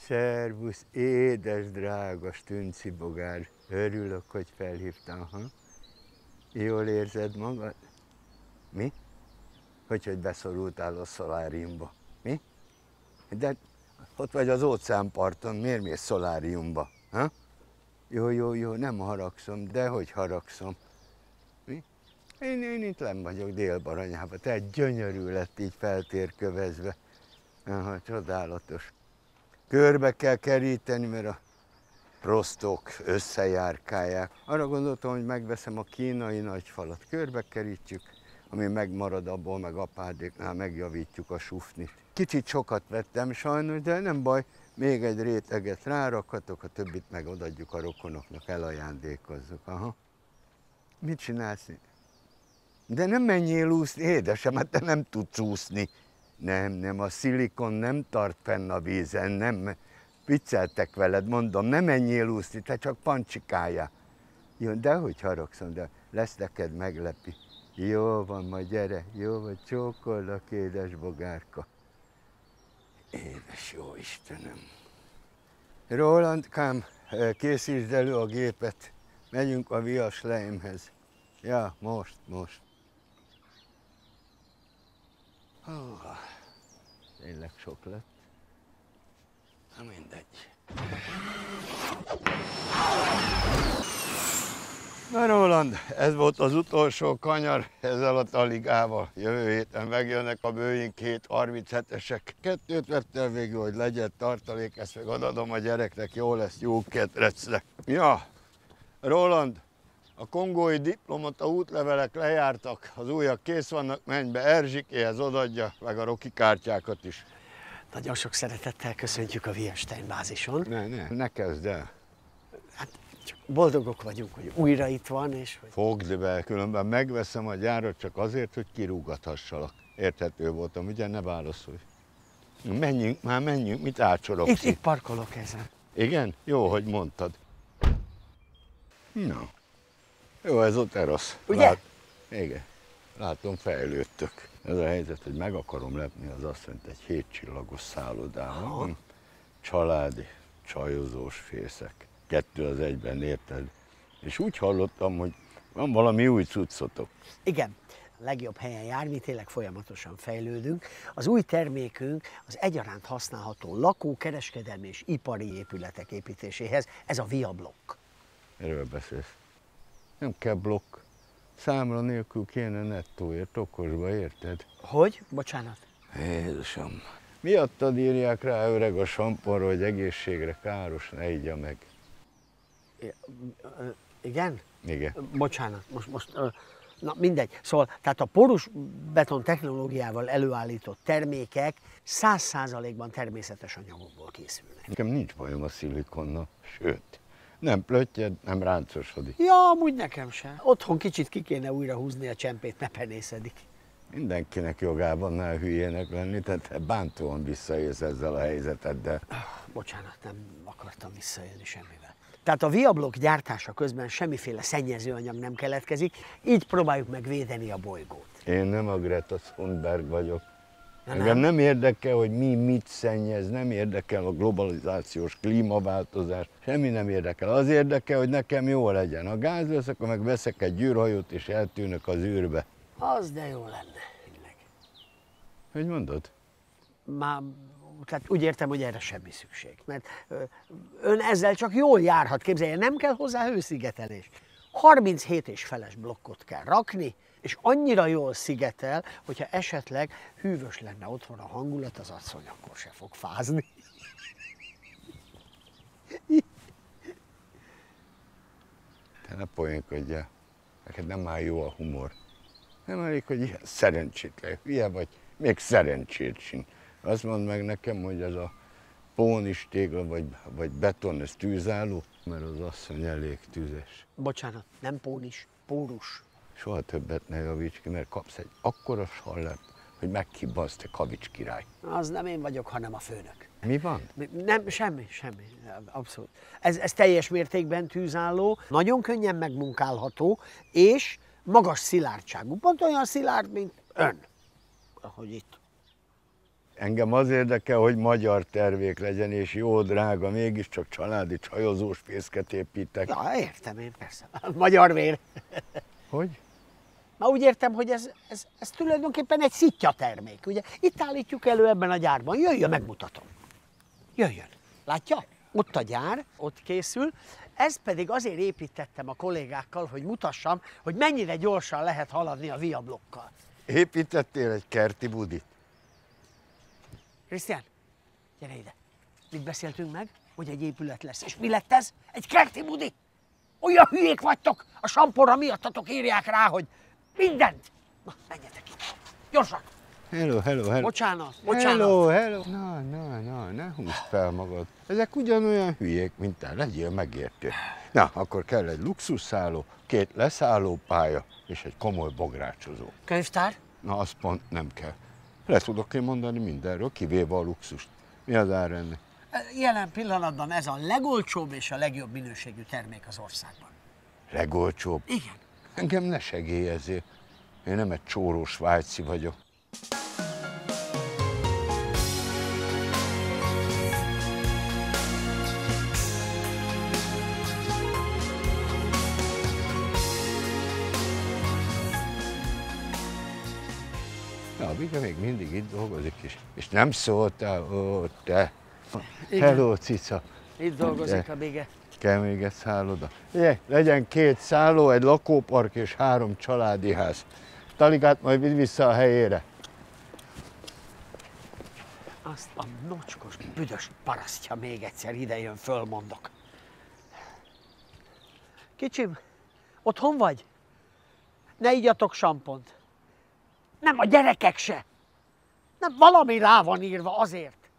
Szervusz, édes drága Stünci bogár. Örülök, hogy felhívtál, ha? Jól érzed magad? Mi? Hogy beszorultál a szoláriumba? Mi? De ott vagy az óceánparton, miért mész szoláriumba? Ha? Jó, nem haragszom, de hogy haragszom? Mi? Én itt lenn vagyok Dél-Baranyában, tehát gyönyörű lett így feltérkövezve. Aha, csodálatos. Körbe kell keríteni, mert a prostók összejárkálják. Arra gondoltam, hogy megveszem a kínai nagyfalat. Körbe kerítjük, ami megmarad abból, meg apádéknál megjavítjuk a sufnit. Kicsit sokat vettem sajnos, de nem baj. Még egy réteget rárakhatok, a többit meg odaadjuk a rokonoknak, elajándékozzuk. Aha. Mit csinálsz? De nem menjél úszni, édesem, hát te nem tudsz úszni. Nem, a szilikon nem tart fenn a vízen, nem. Vicceltek veled, mondom, nem menjél úszni, te csak pancsikáljál. Jó, de hogy haragszom, de lesz neked meglepi. Jó van, majd gyere, jó van, csókollak, édes bogárka. Édes jó Istenem. Rolandkám, készítsd elő a gépet, megyünk a viaslejmhez. Ja, most. Tényleg sok lett. Na mindegy. Na Roland, ez volt az utolsó kanyar ezzel a taligával. Jövő héten megjönnek a Boeing 737-esek. Kettőt vettem végül, hogy legyen tartalék, ezt meg adom a gyereknek, jó lesz, jó ketrecnek. Ja, Roland, a kongói diplomata útlevelek lejártak, az újak kész vannak, menj be Erzsikéhez, odaadja, meg a Rocky kártyákat is. Nagyon sok szeretettel köszöntjük a Wienstein bázison. Ne kezd el. Hát csak boldogok vagyunk, hogy újra itt van, és hogy... Fogd be, különben megveszem a gyárat csak azért, hogy kirúgathassalak. Érthető voltam, ugye? Ne válaszolj. Menjünk, mit ácsorogsz? Itt parkolok ezen. Igen? Jó, hogy mondtad. Na. Jó, ez ott terasz. Ugye? Igen. Látom, fejlődtök. Ez a helyzet, hogy meg akarom lepni az asszonyt egy 7 csillagos szállodában. Családi, csajozós fészek. 2 az egyben, érted? És úgy hallottam, hogy van valami új cuccotok. Igen. A legjobb helyen jár, mi tényleg folyamatosan fejlődünk. Az új termékünk az egyaránt használható lakó, kereskedelmi és ipari épületek építéséhez. Ez a Via Block. Erről beszélsz. Nem kell blokk. Számla nélkül kéne nettóért, okosba, érted? Hogy? Bocsánat. Jézusom. Miattad írják rá öreg a samponra, hogy egészségre káros, ne igya meg. Igen? Igen. Bocsánat, most na mindegy. Szóval, tehát a porus beton technológiával előállított termékek 100%-ban természetes anyagokból készülnek. Nekem nincs bajom a szilikonnal, sőt, nem plöttyed, nem ráncosodik. Ja, amúgy nekem sem. Otthon kicsit ki kéne újra húzni a csempét, ne penészedik. Mindenkinek jogában ne hülyének lenni, tehát bántóan visszaélsz ezzel a helyzeteddel. Bocsánat, nem akartam visszaélni semmivel. Tehát a Via Block gyártása közben semmiféle szennyezőanyag nem keletkezik, így próbáljuk meg védeni a bolygót. Én nem a Greta Thunberg vagyok. Ja, Engem nem érdekel, hogy mi mit szennyez, nem érdekel a globalizációs klímaváltozás, semmi nem érdekel. Az érdekel, hogy nekem jó legyen. A gáz lesz, akkor meg veszek egy űrhajót és eltűnök az űrbe. Az de jó lenne, tényleg. Hogy mondod? Már, tehát úgy értem, hogy erre semmi szükség. Mert ön ezzel csak jól járhat, képzelje, nem kell hozzá hőszigetelés. 37 és feles blokkot kell rakni, és annyira jól szigetel, hogyha esetleg hűvös lenne otthon a hangulat, az asszony akkor se fog fázni. Te ne poénkodjál. Neked nem áll jó a humor. Nem elég, hogy ilyen szerencsétlen, hülye vagy, még szerencsét sincs. Azt mondd meg nekem, hogy ez a pónis tégla vagy beton, ez tűzálló, mert az asszony elég tüzes. Bocsánat, nem pónis, pórus. Soha többet ne javíts ki, mert kapsz egy akkora sallert, hogy megkibbansz, te kavics király. Az nem én vagyok, hanem a főnök. Mi van? Nem, semmi, abszolút. Ez teljes mértékben tűzálló, nagyon könnyen megmunkálható, és magas szilárdságú. Pont olyan szilárd, mint ön, ahogy itt. Engem az érdekel, hogy magyar tervék legyen, és jó drága, mégiscsak családi csajozós fészket építek. Ja, értem én, persze. Magyar vér. Hogy? Már úgy értem, hogy ez tulajdonképpen egy szitja termék. Ugye itt állítjuk elő ebben a gyárban. Jöjjön, megmutatom. Jöjjön. Látja? Ott a gyár, ott készül. Ez pedig azért építettem a kollégákkal, hogy mutassam, hogy mennyire gyorsan lehet haladni a viablokkal. Építettél egy kerti budit? Krisztián, gyere ide. Mit beszéltünk meg? Hogy egy épület lesz. És mi lett ez? Egy kerti budi? Olyan hülyék vagytok! A samporra miattatok írják rá, hogy mindent! Na, menjetek itt. Gyorsan! Hello. Bocsánat. Hello. Na, ne húzd fel magad. Ezek ugyanolyan hülyék, mint te, legyél megértő. Na, akkor kell egy luxusszálló, 2 leszállópálya és egy komoly bográcsozó. Könyvtár? Na, azt pont nem kell. Le tudok én mondani mindenről, kivéve a luxust. Mi az ár ennek? Jelen pillanatban ez a legolcsóbb és a legjobb minőségű termék az országban. Legolcsóbb? Igen. Engem ne segélyezzél. Én nem egy csórós svájci vagyok. Na, Bige még mindig itt dolgozik is. És nem szóltál, ó, te. Igen. Hello, cica. Itt dolgozik a Bige. Kell még egy szálloda. Ugye, legyen 2 szálló, egy lakópark és 3 családi ház. Taligát majd vidd vissza a helyére. Azt a mocskos, büdös parasztja még egyszer idejön, fölmondok. Kicsim, otthon vagy? Ne igyatok sampont. Nem, a gyerekek se. Nem, valami rá van írva azért.